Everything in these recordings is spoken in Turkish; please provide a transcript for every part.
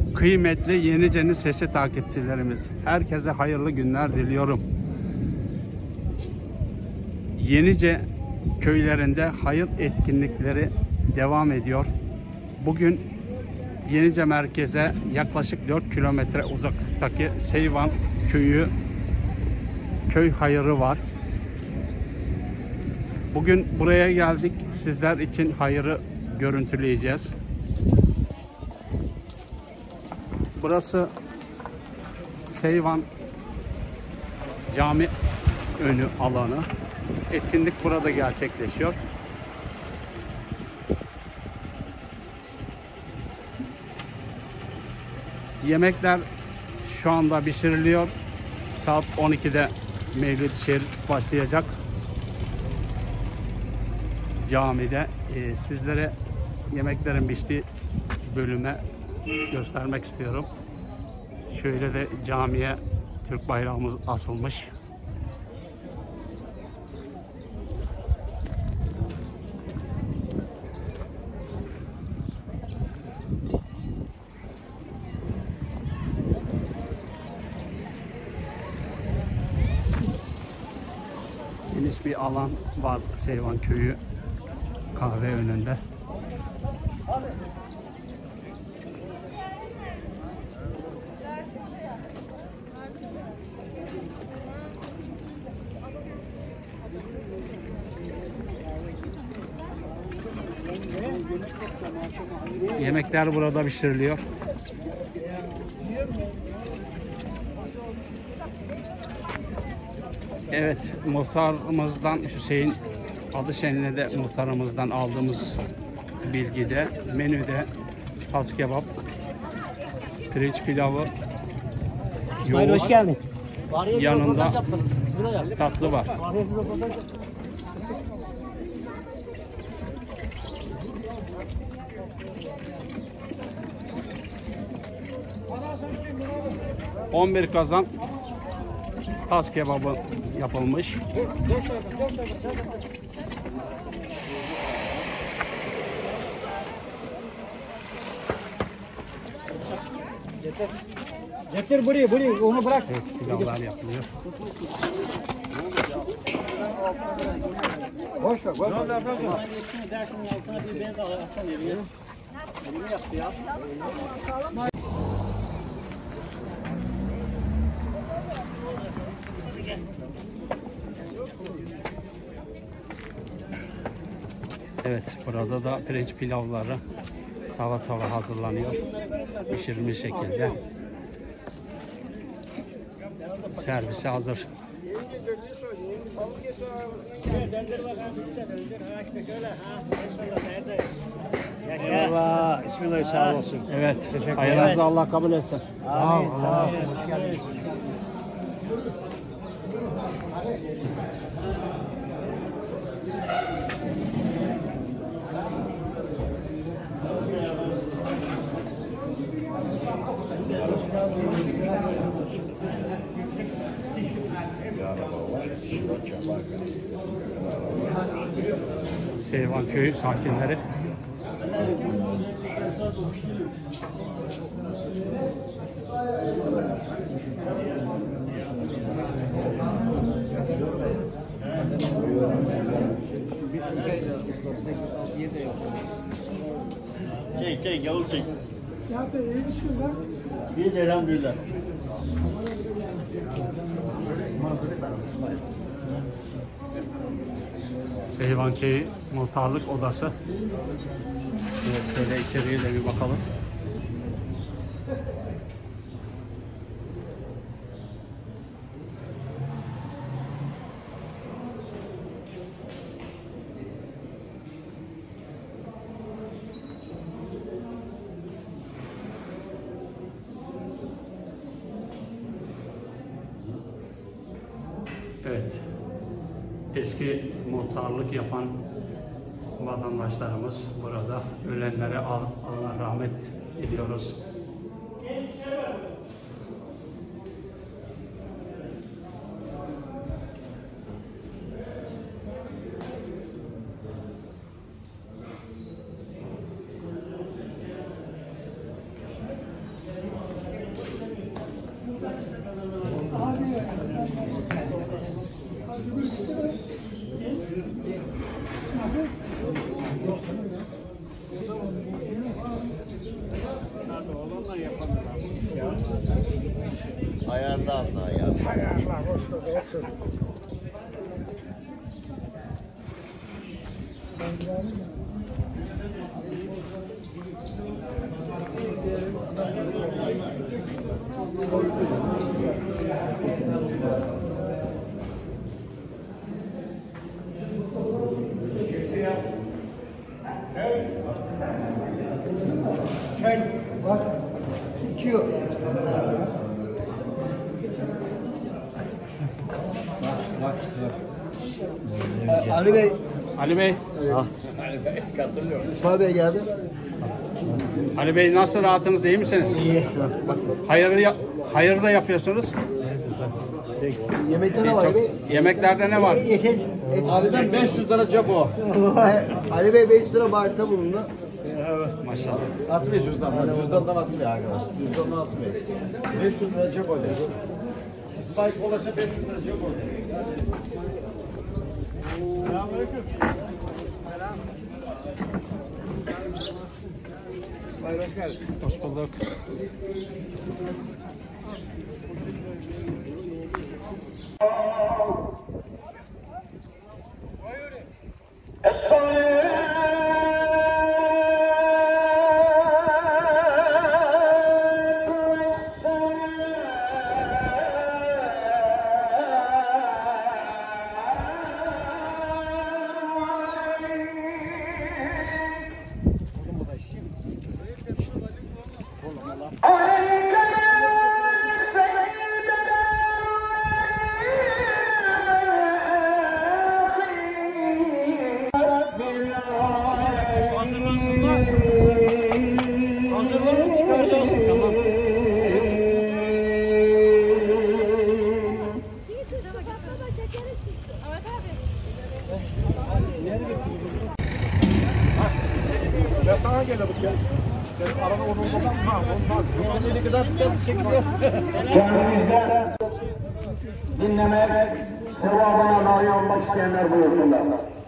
Kıymetli Yenice'nin sesi takipçilerimiz, herkese hayırlı günler diliyorum. Yenice köylerinde hayır etkinlikleri devam ediyor. Bugün Yenice merkeze yaklaşık 4 kilometre uzaklıktaki Seyvan köyü köy hayırı var. Bugün buraya geldik. Sizler için hayırı görüntüleyeceğiz. Burası Seyvan cami önü alanı. Etkinlik burada gerçekleşiyor. Yemekler şu anda pişiriliyor. Saat 12'de Mevlid-i Şerif başlayacak. Camide sizlere yemeklerin piştiği bölüme göstermek istiyorum. Şöyle de camiye Türk bayrağımız asılmış. Geniş bir alan var Seyvan köyü kahve önünde. Yemekler burada pişiriliyor. Evet, muhtarımızdan Hüseyin Adışen'le de muhtarımızdan aldığımız bilgide menüde tas kebap, pirinç pilavı, yoğurt, hoş geldin. Yanında tatlı var. ...11 kazan tas kebabı yapılmış. Getir burayı, onu bırak. Evet, pilavlar yapılıyor. Boş ver, boş ver. Evet, burada da pirinç pilavları tava hazırlanıyor. Pişirilmiş şekilde. Servise hazır. Eyvallah, bismillah, sağ olsun. Evet, hayırınızı Allah kabul etsin. Amin. Hoş geldiniz. Seyvan köyü sakinleri. Çek Yavuz çek. İyi de elhamdülillah. Seyvan köyü muhtarlık odası. Evet, şöyle içeriye de bir bakalım. Evet, eski muhtarlık yapan vatandaşlarımız burada. Ölenlere Allah rahmet diliyoruz. Ayarda anla ya. Ayarla, hoş olsun. Bak, çekiyor. Ali Bey, Ali Bey, İsmail Bey geldi. Ali Bey nasıl rahatınız, iyi misiniz? İyi. Bak, Hayır da yapıyorsunuz. yemekte ne var Ali Bey? Yemeklerde ne var? Yeter. Ali'den 500 lira cep o. Ali Bey 500 lira bağışta bulundu. Maşallah. Atmıyor cüzdandan. Cüzdandan atmıyor arkadaş. Cüzdandan atmıyor. 500 lira cep oluyor. İsmail Kolaş'a 500 lira cep oluyor. Selamünaleyküm. İsmail hoş geldin. Hoş bulduk. Hazırlanıp çıkaracağız. Tamam. Ben sana gelelim gel. Sen arada onu olmadan mı? Olmaz. Kendini kadar çekiyor. Kendimizden dinlemek, sevabına nail olmak isteyenler buyursunlar.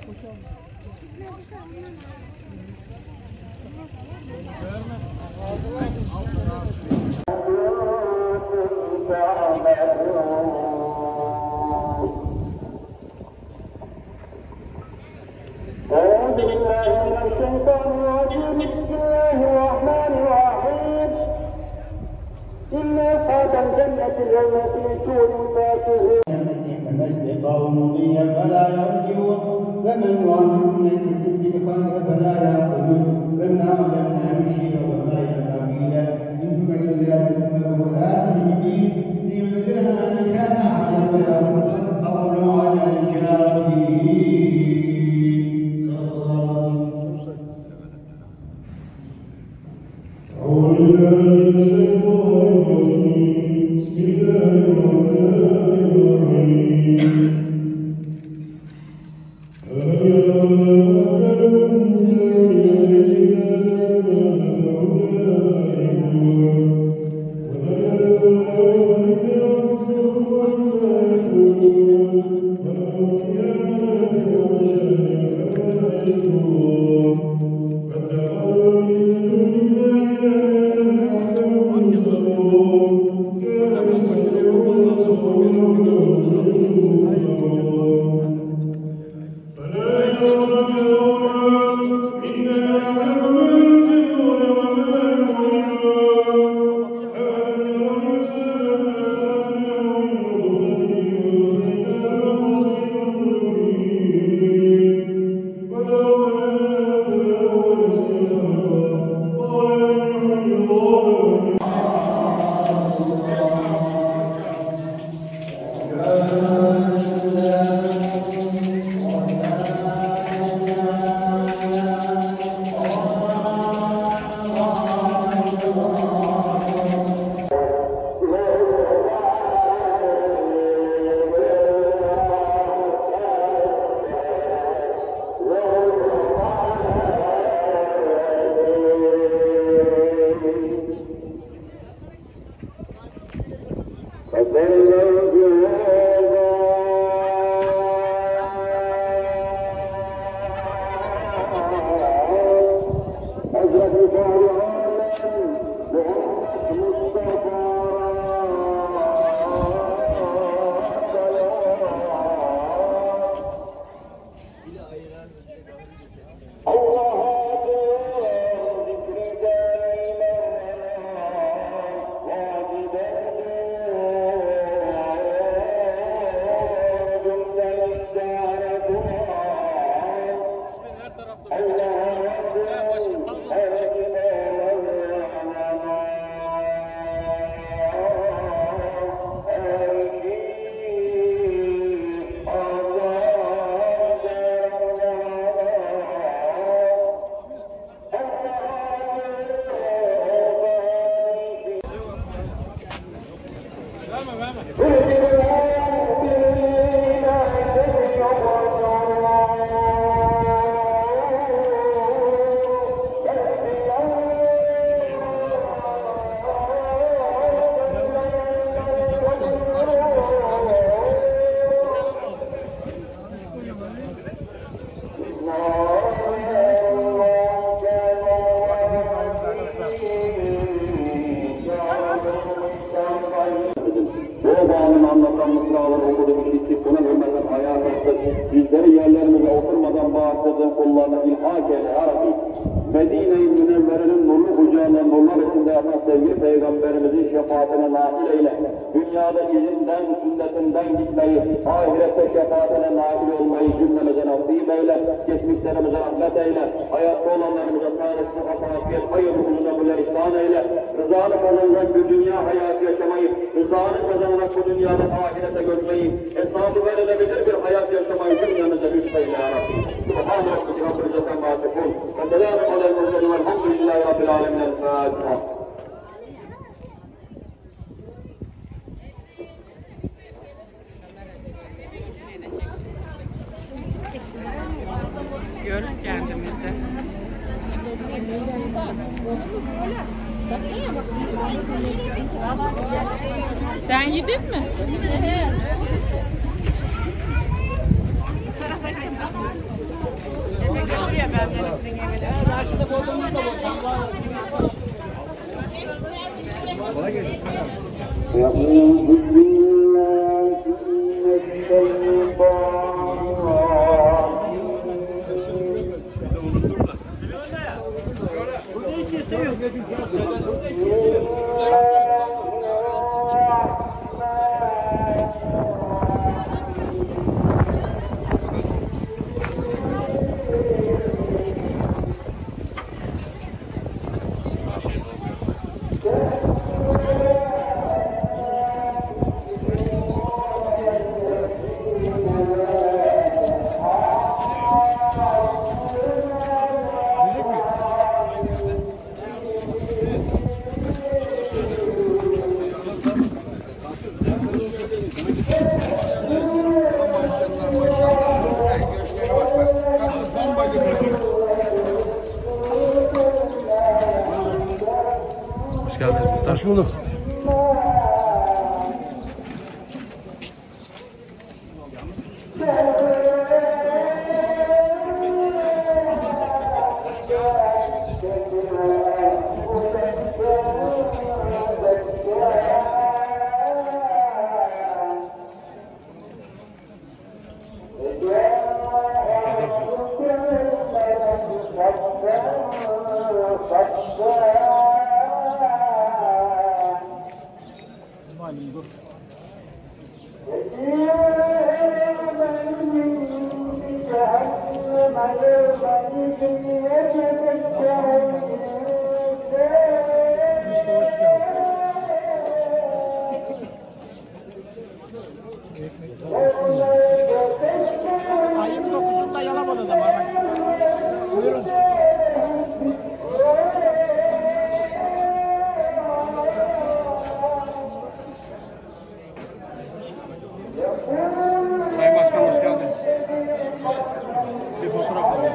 أعوذ بالله من الشيطان الرجيم بسم الله الرحمن الرحيم إن أصحاب الجنة اليوم في سور فاكهون فما استطاعوا مضيا فلا يرجعون ومن وعدهم يكذب بالخلق فلا يعقلون وما علمنا الشيء وما ينبغي له إن هو إلا ذكر وهذا الدين لينذر من كان حيا ولا قول على الكافرين. أعوذ بالله من الشيطان الرجيم بسم الله الرحمن الرحيم ألم يروا dualar okuduk, işittik, buna hürmeten ayağa kalktık. Bizleri yerlerimize oturmadan bağışladığın kullarına ilhak eyle ya Rabbi. Medine-i Münevvere'nin nurlu kucağından nurlar içinde yatan sevgili Peygamberimizin şefaatine nail eyle. Dünyada izinden, sünnetinden gitmeyi, ahirette şefaatine nail olmayı cümlemize nasip eyle. Geçmişlerimize rahmet eyle. Hayatta olanlarımıza sağlık, sıhhat, afiyet, hayır huzuruna buller ihsan eyle. Rızanı kazanacak bir dünya hayatı yaşamayı, rızanı kazanarak bu dünyada ahirete götürmeyi, hesabı verilebilir bir hayat yaşamayı cümlemize lütfeyle ya Rabbi. Subhane Rabbike Rabbil İzzeti amma yasifun. Ve selamun aleyhi ve sellem. Elhamdülillahi Rabbil alemin. El Fatiha. Görürüz kendimizi. Sen yedin mi? Hoş geldiniz. Hoş bulduk. Ayın 9'unda Yalova'da var. Buyurun. Sayın Başkan hoş geldiniz. Bir fotoğraf alalım.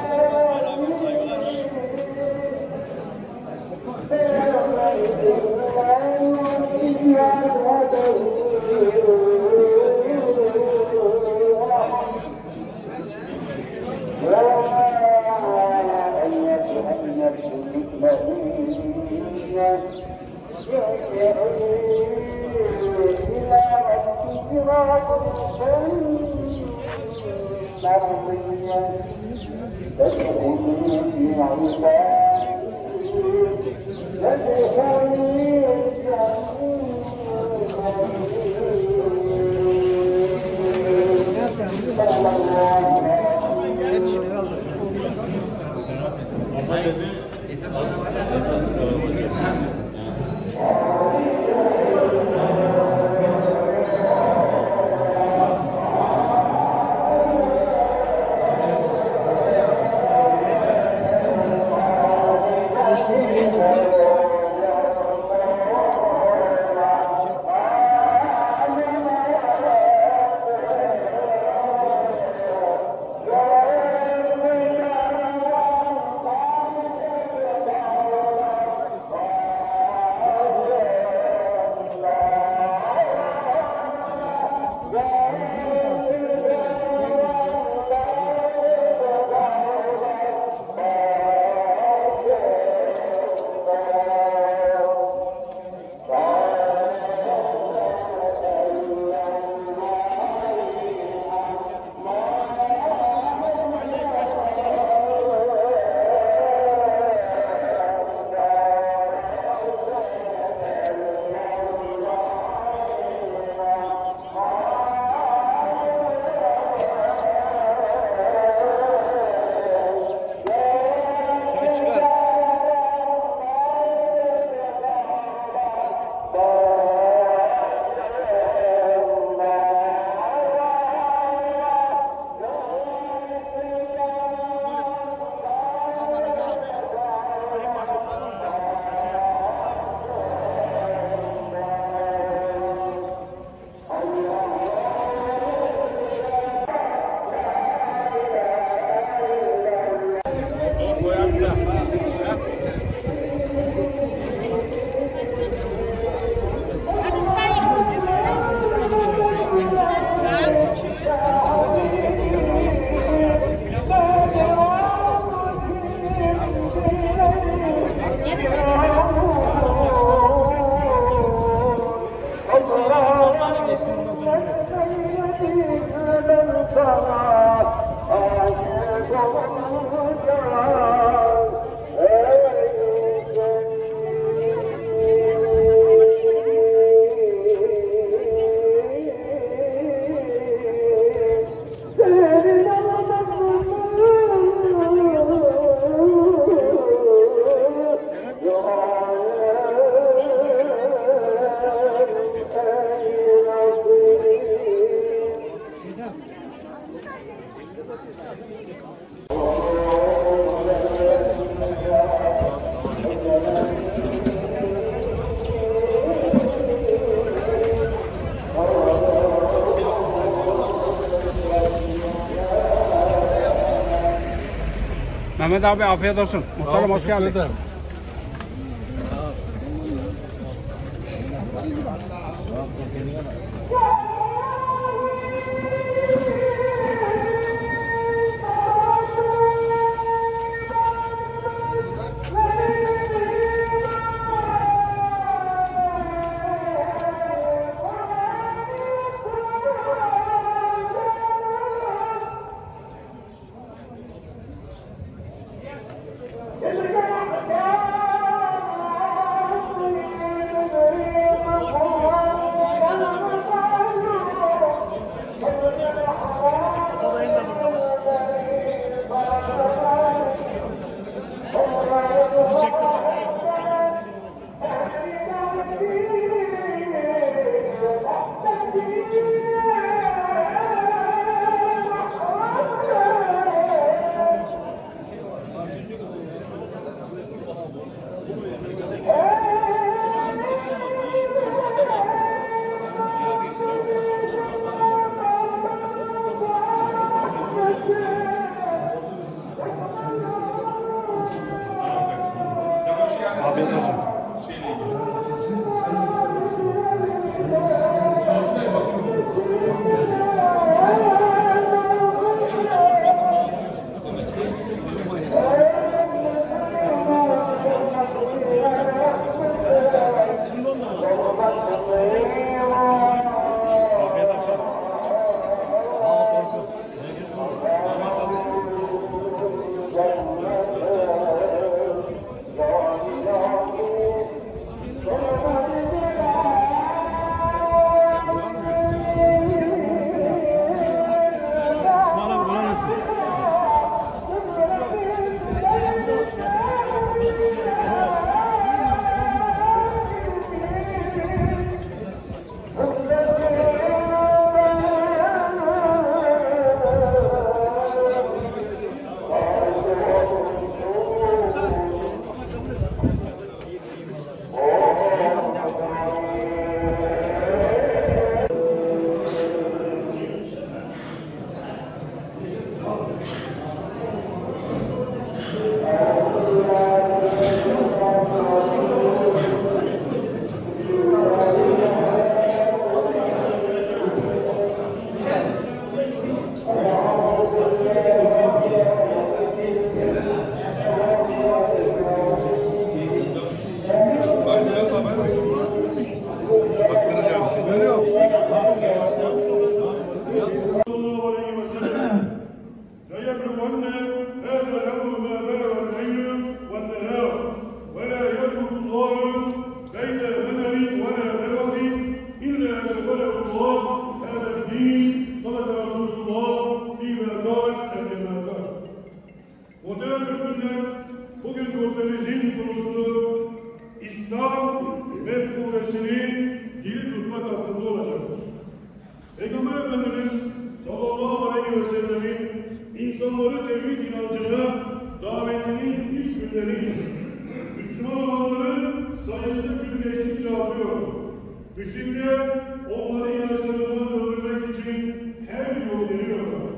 Mehmet abi afiyet olsun. Muhtarım hoş geldin. Afiyet olsun. Bugün gurbemizin konusu İslam mefkuresinin dili tutmak hakkında olacaktır. Peygamber Efendimiz sallallahu aleyhi ve sellemin insanları tevhid inancına davetinin ilk günleriydi. Müslüman olanların sayısı gün geçtikçe artıyor. Müşrikler onları inançlarından döndürmek için her yol deniyorlar.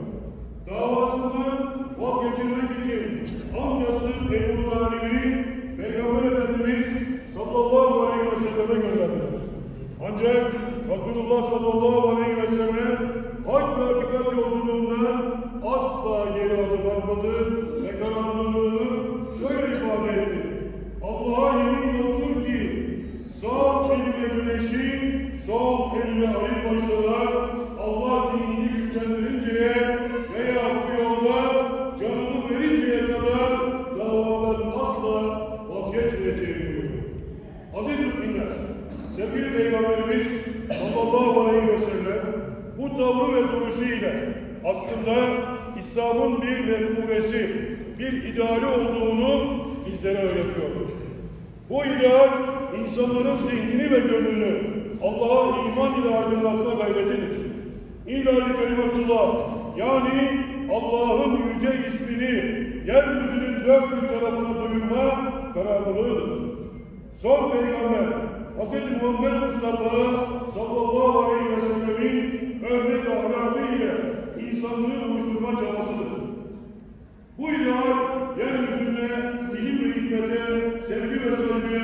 Davasından vazgeçirmek için amcası Ebu Talib'i Peygamber Efendimiz sallallahu aleyhi ve selleme gönderdiler. Ancak Resulullah sallallahu aleyhi ve sellem hak ve hakikat yolculuğundan asla geri adım atmadı ve kararlılığını şöyle ifade etti. Allah'a yemin olsun ki sağ kelime güneşi sol elle ayı koysalar Allah dinini güçlendirinceye veya bu yolda canını verinceye kadar davadan asla vazgeçmeyeceğini buyuruyor. Aziz müminler, sevgili Peygamberimiz sallallahu aleyhi ve sellem bu tavrı ve duruşuyla aslında İslam'ın bir mefkuresi, bir ideali olduğunu bizlere öğretiyor. Bu ideal insanların zihnini ve gönlünü Allah'a iman ile aydınlatma gayretidir. İlahi kelimetullah yani Allah'ın yüce ismini yeryüzünün dört bir tarafına duyurma kararlılığıdır. Son peygamber Hz. Muhammed Mustafa sallallahu aleyhi ve sellemin örnek ahlakı ile insanlığı oluşturma çabasıdır. Bu ideal yeryüzüne ilim ve hikmete, sevgi ve sevgiye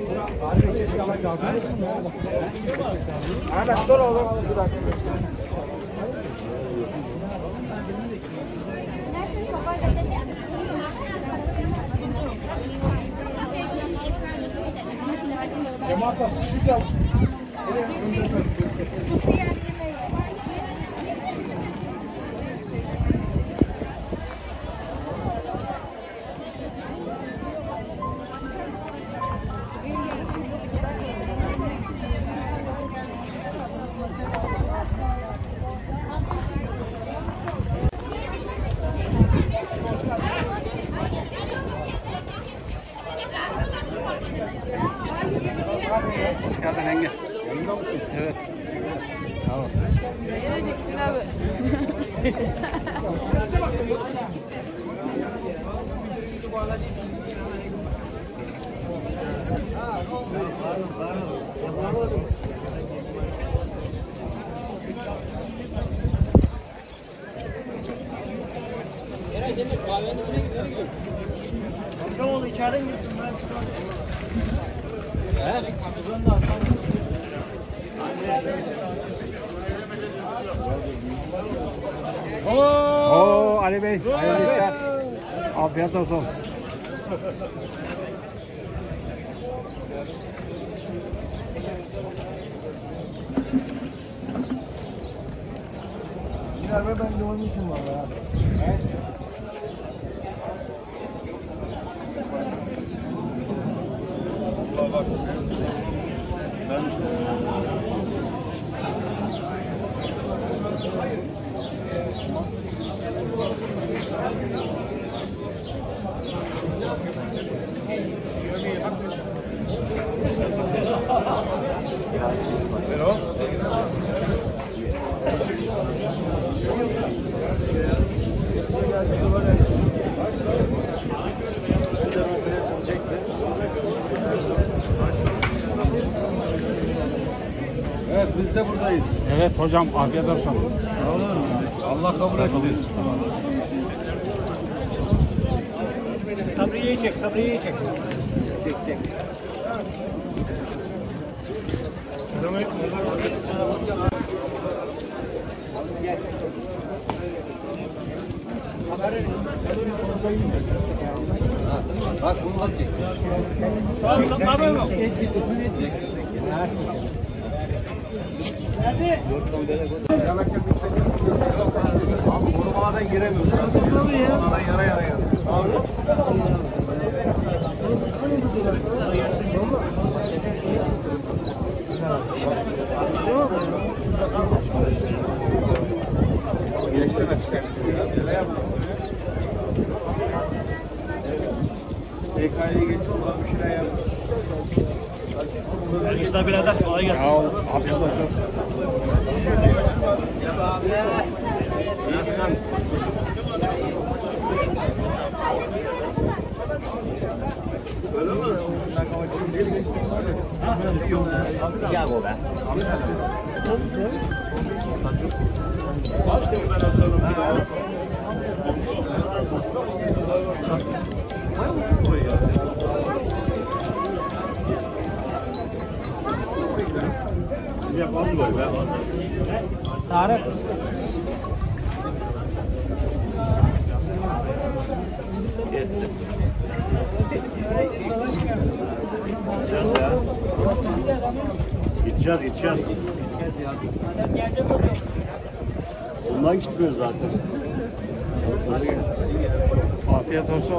Ahmet dur oğlum. Bir dakika. Cemaatler sıkışık ya. Hoş geldin Engin. Yanında mısın? Evet. Tamam. Ne çektin abi? Amcaoğlu içeriden girsin ben. Oo Ali Bey, hayırlı işler. Afiyet olsun. Yine ben görmüşüm valla. Evet biz de buradayız. Evet hocam, afiyet olsun. Allah kabul etsin. Sabriye'yi çek, Sabriye'yi çek. Çek. Bak bunu da çek. Nerede? Abi korumadan giremiyoruz. Korumadan yara yara. Geçsene çıkar. PK'ya geçiyor. Bir şeyler yap. Ergisler birader kolay gelsin. Sağ ol, afiyet olsun. Gel bu be. Ya fazla var be. Tarık. Gideceğiz. Bundan gitmiyoruz zaten. Afiyet olsun.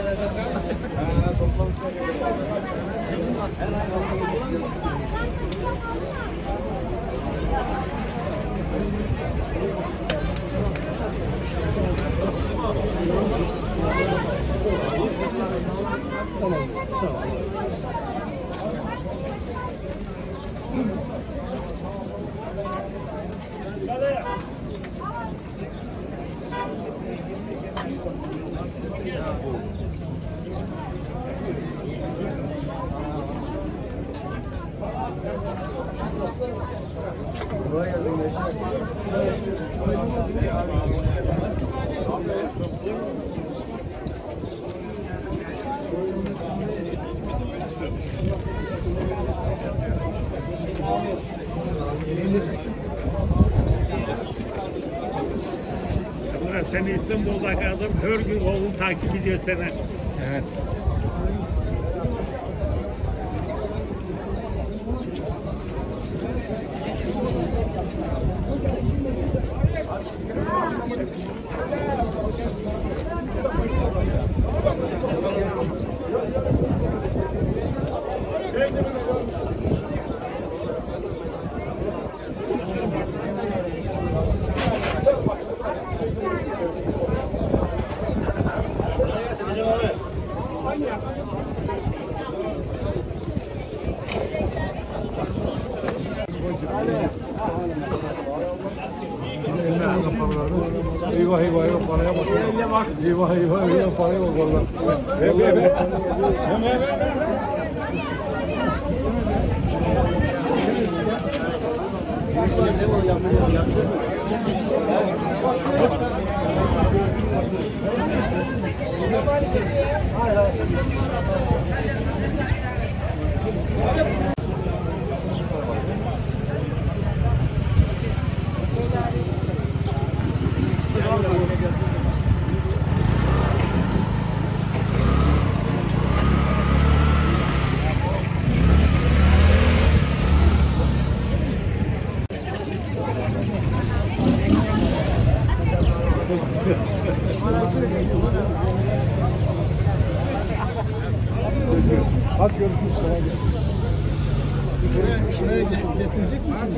Murat, seni İstanbul'da kaldım. Her gün oğlum takip ediyor seni. Evet. Eyvah eyvah eyvah paraya bak. Eyvah eyvah eyvah paraya bak valla. Hadi görüşürüz. Şuraya getirecek misin?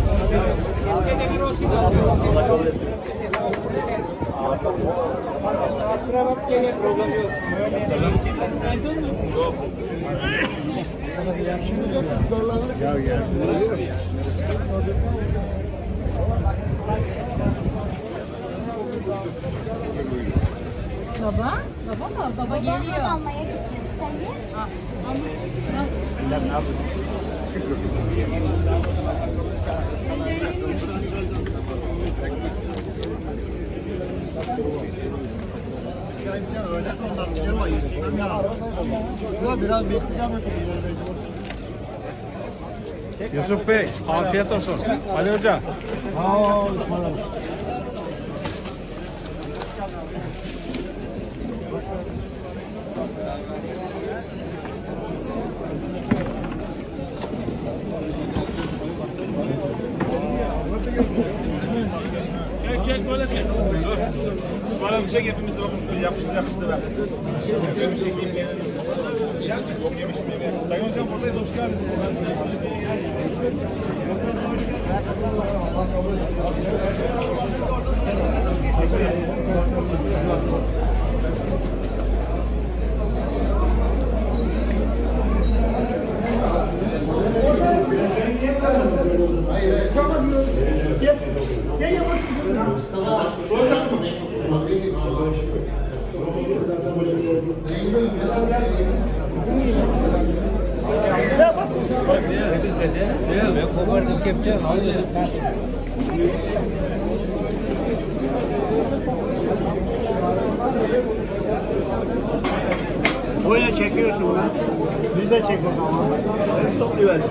Baba? Baba mı? Baba geliyor. Almaya gideceğim. Sen ye. Biraz bekleyeceğim. Yusuf Bey, afiyet olsun. Ali Hoca. Sağ ol İsmail abi. Çek böyle çek. İsmail abi çek, hepimiz yapıştı ver. Bir çekeyim gene. Çok yemişim yemeği. Sayın hocam buradayız, hoş geldiniz. Böyle çekiyorsun lan. Biz de çek o zaman. Topluyoruz.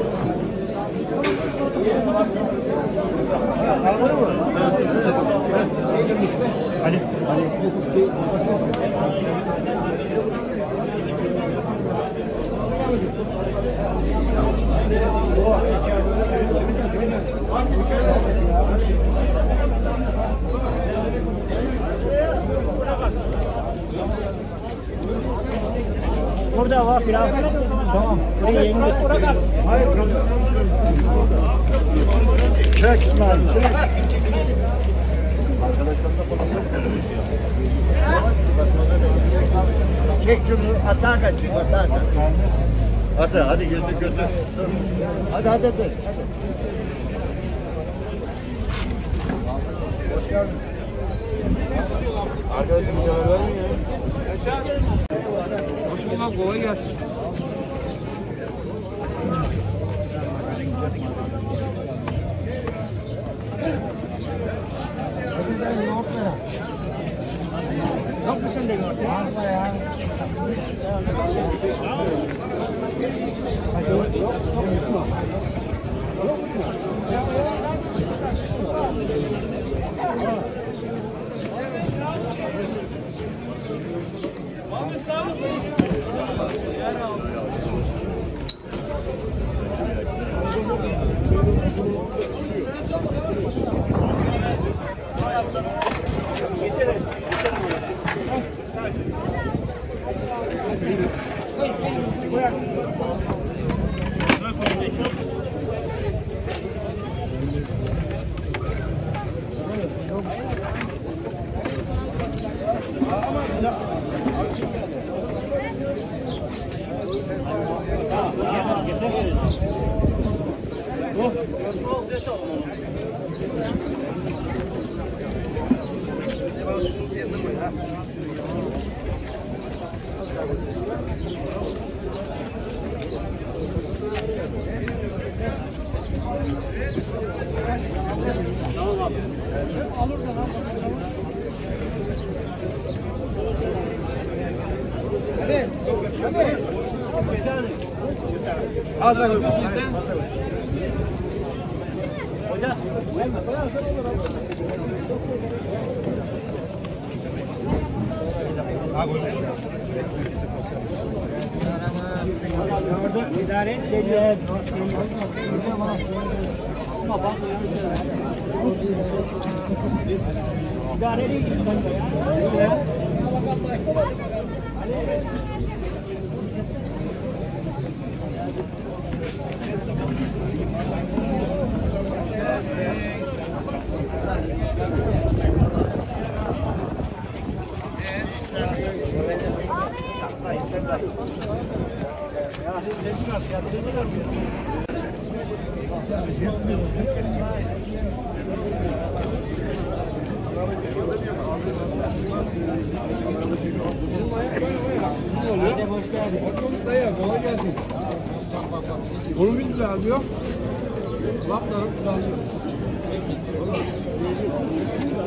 Hazır mı? Hadi. Burada var pilav. Tamam. Buraya yenge. Hayır. Çek İsmail. Çek şunu. Atağa kaç. Atağa kaç. Hadi hadi gözü gözü. Dur. Hadi. Hoş geldiniz. Arkadaşım bir cevap vermiyor. Hoş bulduk, kolay gelsin. Yok mu sende yoğurt ya? İdare et geliyor. İdare edin ya. Onu biz de alıyor. Bak da alıyor.